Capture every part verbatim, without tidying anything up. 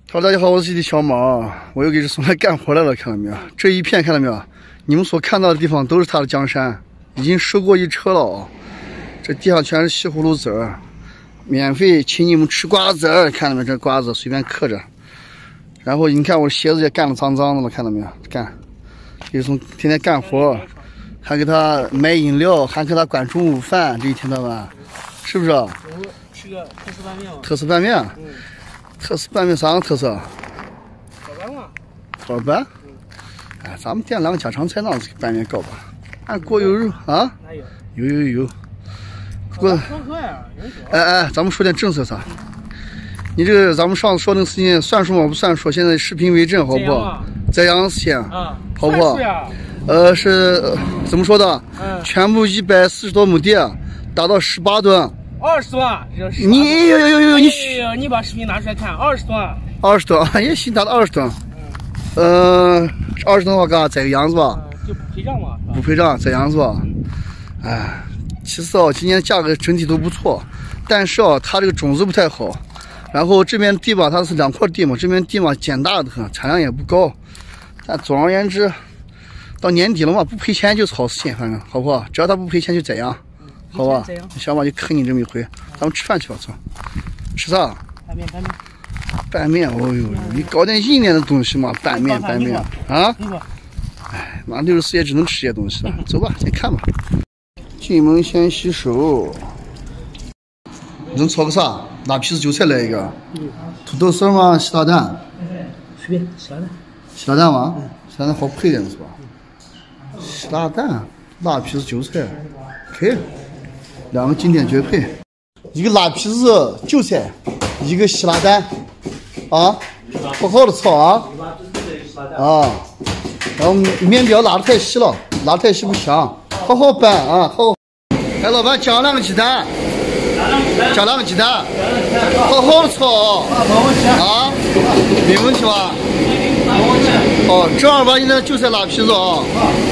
哈喽，大家好，我是弟弟小马，我又给这送来干活来了，看到没有？这一片看到没有？你们所看到的地方都是他的江山，已经收过一车了哦。这地上全是西葫芦籽儿，免费请你们吃瓜子儿，看到没有？这瓜子随便嗑着。然后你看我鞋子也干得脏脏的了，看到没有？干，就是从天天干活，还给他买饮料，还给他管中午饭，这一天到晚，是不是？ 我吃个特色拌面嘛。 特色拌面。嗯。特色拌面啥个特色？ 炒拌嘛。 炒拌？嗯。哎，咱们店两个家常菜那样子拌面搞吧。俺锅有肉啊？ 哪有？ 有有有。锅。哎哎，咱们说点正事啥？你这个咱们上次说那个事情算数吗？不算数。现在视频为证，好不好？在阳的事情， 啊， 好不好？呃，是、呃、怎么说的？嗯。全部一百四十多亩地，达到十八吨。 二十万， 你有有有有你你把视频拿出来看，二十吨， 二十吨，也行，达到二十吨。嗯，二十吨的话，干啥栽个秧子吧？ 就不赔账嘛， 不赔账，栽秧子吧。哎，其实啊，今年价格整体都不错，但是啊，它这个种子不太好。然后这边地吧，它是两块地嘛，这边地嘛减大的很，产量也不高。但总而言之，到年底了嘛，不赔钱就是好事情，反正好不好？只要他不赔钱就栽秧。好吧，小马就坑你这么一回，咱们吃饭去吧，走。吃啥？ 拌面，拌面。 拌面，哦呦，你搞点硬点的东西嘛，拌面，拌面啊！哎，妈六十四也只能吃这些东西了。走吧，先看吧。进门先洗手。你能炒个啥？辣皮子韭菜来一个。土豆丝吗？洗大蛋。 随便，洗大蛋。 洗大蛋吗？洗大蛋好配点是吧？洗大蛋，辣皮子韭菜，可以。两个经典绝配，一个辣皮子韭菜，一个希腊蛋，啊，好好的炒啊，啊，然后面不要拉的太细了，拉的太细不香，好好拌啊，好。哎，老板加两个鸡蛋，加两个鸡蛋，好好的炒啊，没问题吧？哦，正儿八经的韭菜辣皮子啊。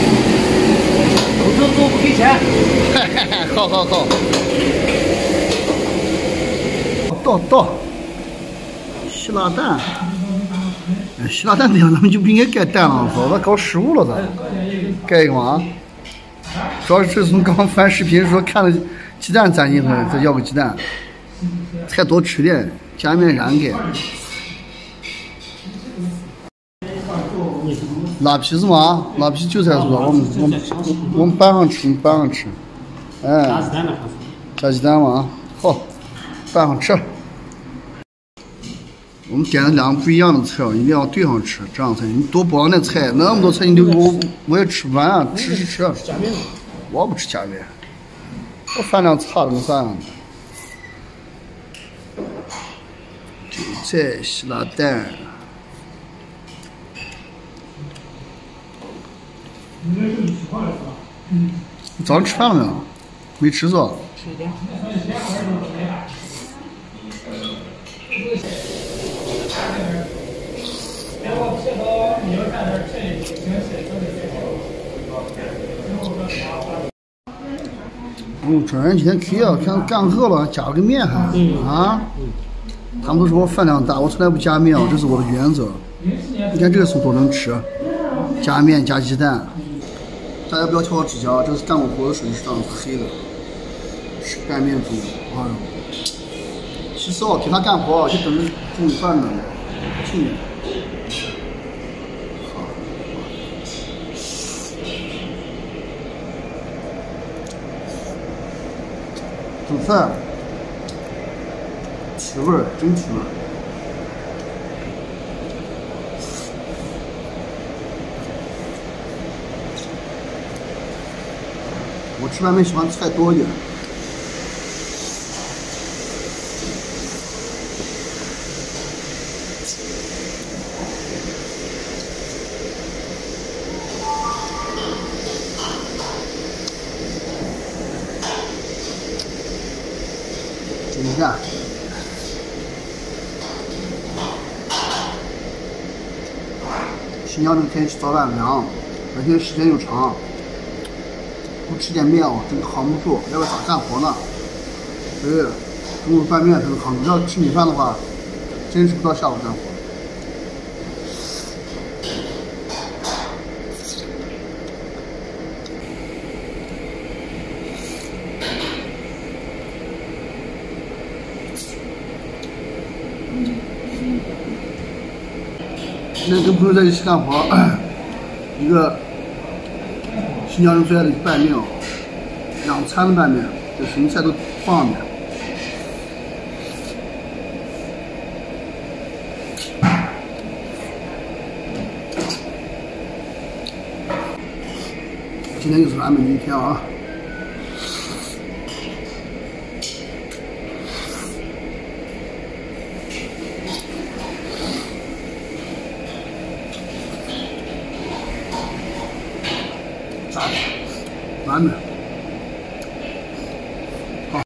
都都不给钱， 好好好，倒倒，希腊蛋，哎，希腊蛋这样咱们就不应该盖蛋了，操，咱搞失误了咱，盖一个嘛？主要是这从刚翻视频说看了鸡蛋攒进去，再要个鸡蛋，再多吃点，加面燃盖。辣皮子嘛，辣皮韭菜是吧？我们我们我们拌上吃，拌上吃。哎，加鸡蛋吗？加鸡蛋嘛，好，拌上吃。我们点了两个不一样的菜，一定要对上吃，这样才你多包那菜，那么多菜你留给我，我也吃不完啊！吃吃吃。我不吃加面，我饭量差的跟啥样的。韭菜、希腊蛋。你早上吃饭了没有？没吃是吧？ 吃一点。 嗯，转眼几天可以啊，看干饿了加个面还、嗯、啊。他们都说我饭量大，我从来不加面，这是我的原则。你看这个是多能吃，加面加鸡蛋。大家不要挑我指甲，这个是干过活的水是这样黑的，是拌面煮的。哎呦，其实哦，给他干活就等着中午饭呢，去年。好，煮菜，提味儿，真提味儿。我吃拌面喜欢菜多一点。你看，新疆这个天气早晚凉，而且时间又长。不吃点面哦，真扛不住，要不咋干活呢？对，中午拌面才能扛住。要吃米饭的话，真吃不到下午干活。 今天跟朋友在一起干活，一个新疆人最爱的拌面哦，两餐的拌面，就什么菜都放上面。今天又是完美的一天啊！